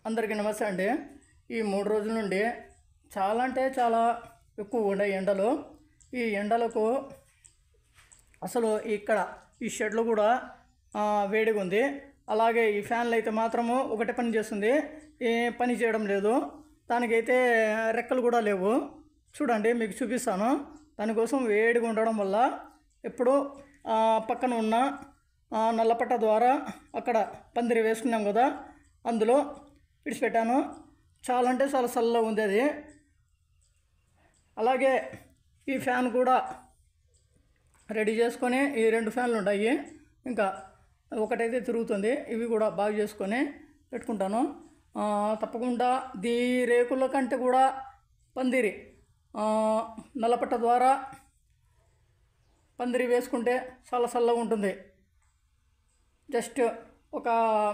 అందరికీ నమస్తే అండి. ఈ 3 రోజుల నుండి చాలా అంటే చాలా ఎక్కువ ఉన్నాయి ఎండలు. ఈ ఎండలకు అసలు ఇక్కడ ఈ షెడ్లు కూడా వేడిగా ఉంది. అలాగే ఈ ఫ్యాన్లు అయితే మాత్రము ఒకటే పని చేస్తుంది, ఏ పని చేయడం లేదు. దానికైతే రెక్కలు కూడా లేవు. చూడండి, మీకు చూపిస్తాను. దానికోసం వేడిగా ఉండడం వల్ల ఎప్పుడు పక్కన ఉన్న నల్లపట్ట ద్వారా అక్కడ పందిరి వేసుకున్నాం కదా, అందులో విడిచిపెట్టాను. చాలా అంటే చాలా చల్లగా ఉంది అది. అలాగే ఈ ఫ్యాన్ కూడా రెడీ చేసుకొని, ఈ 2 ఫ్యాన్లు ఉన్నాయి, ఇంకా ఒకటైతే తిరుగుతుంది. ఇవి కూడా బాగా చేసుకొని పెట్టుకుంటాను. తప్పకుండా దీ రేకుల కంటే కూడా పందిరి నల్లపట్ట ద్వారా పందిరి వేసుకుంటే చాలా చల్లగా ఉంటుంది. జస్ట్ ఒక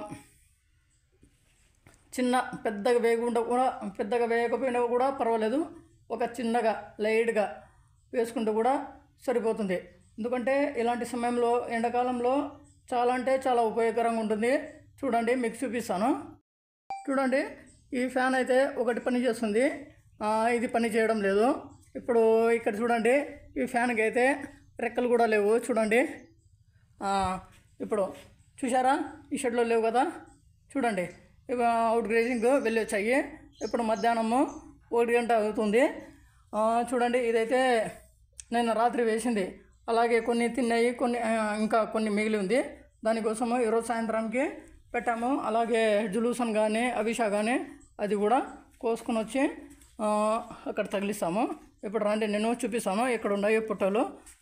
చిన్న పెద్దగా వేయకుండా కూడా, పెద్దగా వేయకపోయినా కూడా పర్వాలేదు, ఒక చిన్నగా లైట్గా వేసుకుంటూ కూడా సరిపోతుంది. ఎందుకంటే ఇలాంటి సమయంలో ఎండాకాలంలో చాలా అంటే చాలా ఉపయోగకరంగా ఉంటుంది. చూడండి, మీకు చూపిస్తాను. చూడండి, ఈ ఫ్యాన్ అయితే ఒకటి పని చేస్తుంది, ఇది పని చేయడం లేదు. ఇప్పుడు ఇక్కడ చూడండి, ఈ ఫ్యాన్కి అయితే రెక్కలు కూడా లేవు. చూడండి, ఇప్పుడు చూసారా, ఈ షెడ్లో లేవు కదా. చూడండి, అవుట్ గ్రేజింగ్ వెళ్ళి వచ్చాయి. ఇప్పుడు మధ్యాహ్నము 1 గంట అవుతుంది. చూడండి, ఇదైతే నేను రాత్రి వేసింది. అలాగే కొన్ని తిన్నాయి, కొన్ని ఇంకా కొన్ని మిగిలి ఉంది. దానికోసము ఈరోజు సాయంత్రానికి పెట్టాము. అలాగే జులూసన్ కానీ అభిషా కానీ అది కూడా కోసుకొని వచ్చి అక్కడ తగిలిస్తాము. ఇప్పుడు రండి, నేను చూపిస్తాను ఎక్కడ ఉన్నాయి పుట్టలు.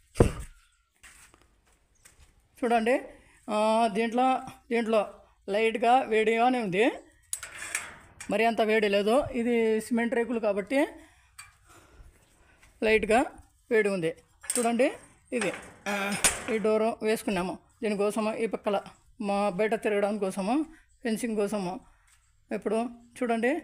చూడండి, దీంట్లో లైట్గా వేడిగానే ఉంది, మరి అంత వేడి లేదు. ఇది సిమెంట్ రేకులు కాబట్టి లైట్గా వేడి ఉంది. చూడండి, ఇది ఈ డోరు వేసుకున్నాము. దీనికోసము ఈ పక్కల మా బయట తిరగడానికి కోసము, ఫెన్సింగ్ కోసము. ఇప్పుడు చూడండి,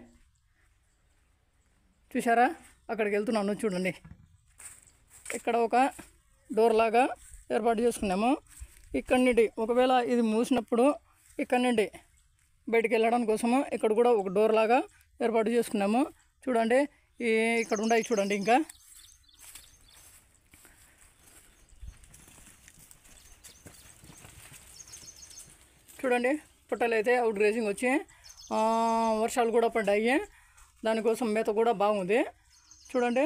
చూసారా, అక్కడికి వెళ్తున్నాను. చూడండి, ఇక్కడ ఒక డోర్ లాగా ఏర్పాటు చేసుకున్నాము. ఇక్కడి నుండి ఒకవేళ ఇది మూసినప్పుడు ఇక్కడి నుండి బయటికి వెళ్ళడానికి కోసము ఇక్కడ కూడా ఒక డోర్ లాగా ఏర్పాటు చేసుకున్నాము. చూడండి, ఇక్కడ ఉన్నాయి. చూడండి, ఇంకా చూడండి, పుట్టలు అయితే అవుట్ గ్రేజింగ్ వచ్చి వర్షాలు కూడా పడ్డాయి. దానికోసం మేత కూడా బాగుంది. చూడండి,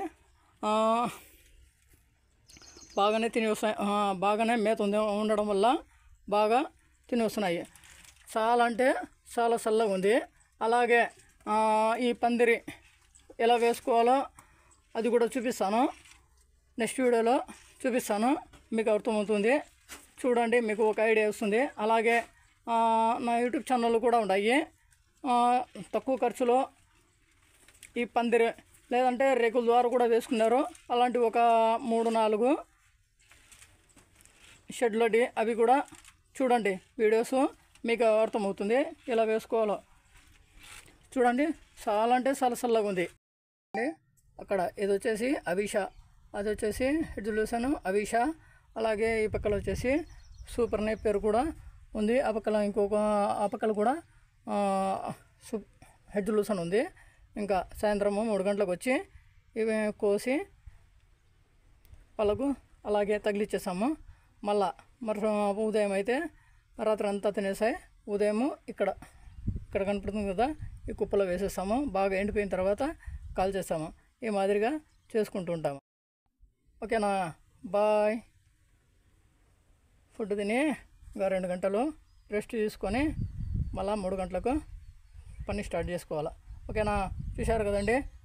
బాగానే తిని వస్తాయి. బాగానే మేత ఉండడం వల్ల బాగా తిని వస్తున్నాయి. చాలా అంటే చాలా చల్లగా ఉంది. అలాగే ఈ పందిరి ఎలా వేసుకోవాలో అది కూడా చూపిస్తాను. నెక్స్ట్ వీడియోలో చూపిస్తాను, మీకు అర్థమవుతుంది. చూడండి, మీకు ఒక ఐడియా వస్తుంది. అలాగే నా యూట్యూబ్ ఛానల్ కూడా ఉన్నాయి. తక్కువ ఖర్చులో ఈ పందిరి లేదంటే రేకుల ద్వారా కూడా వేసుకున్నారు. అలాంటి ఒక 3-4 షెడ్లోటి అవి కూడా చూడండి, వీడియోస్ మీకు అర్థమవుతుంది ఎలా వేసుకోవాలో. చూడండి, చాలా అంటే చాలా చల్లగా ఉంది. అక్కడ ఇది వచ్చేసి అభిషా, అది వచ్చేసి హెడ్జులూసన్ అభిషా. అలాగే ఈ పక్కన వచ్చేసి సూపర్ నేపియర్ కూడా ఉంది. ఆ పక్కల కూడా హెడ్జులూసన్ ఉంది. ఇంకా సాయంత్రము 3 గంటలకు వచ్చి ఇవి కోసి వాళ్ళకు అలాగే తగిలిచ్చేసాము. మళ్ళా ఉదయం అయితే రాత్రి అంతా తినేసాయి. ఉదయము ఇక్కడ కనపడుతుంది కదా, ఈ కుప్పలో వేసేస్తాము. బాగా ఎండిపోయిన తర్వాత కాల్ చేస్తాము. ఈ మాదిరిగా చేసుకుంటూ ఉంటాము. ఓకేనా, బాయ్. ఫుడ్ తిని ఇంకా 2 గంటలు రెస్ట్ తీసుకొని మళ్ళీ 3 గంటలకు పని స్టార్ట్ చేసుకోవాలి. ఓకేనా, చూశారు కదండి.